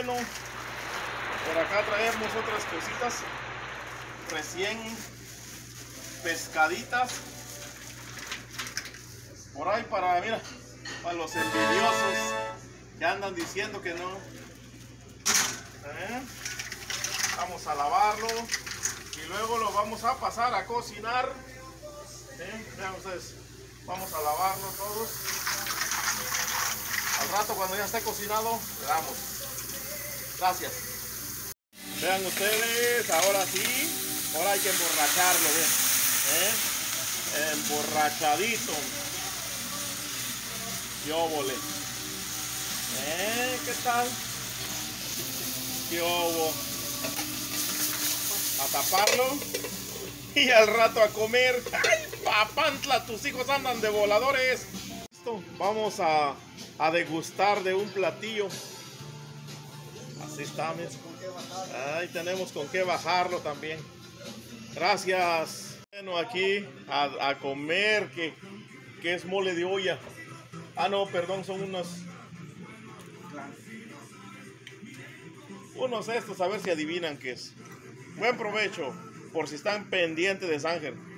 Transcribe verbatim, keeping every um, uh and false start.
bueno. Por acá traemos otras cositas recién pescaditas. Por ahí para, mira, para los envidiosos que andan diciendo que no. ¿Eh? Vamos a lavarlo y luego lo vamos a pasar a cocinar. ¿Eh? Vean ustedes, vamos a lavarlo todos. Al rato cuando ya esté cocinado le damos. Gracias. Vean ustedes, ahora sí, ahora hay que emborracharlo bien. ¿Eh? Emborrachadito. Qué óvole. ¿Eh? ¿Qué tal? Qué óvole. A taparlo y al rato a comer. ¡Ay, papantla! Tus hijos andan de voladores. Listo, vamos a, a degustar de un platillo. Así está, ¿ves? Ahí tenemos con qué bajarlo también. Gracias. Bueno, aquí a, a comer, que, que es mole de olla. Ah, no, perdón, son unos unos estos, a ver si adivinan qué es. Buen provecho, por si están pendientes de Sángel.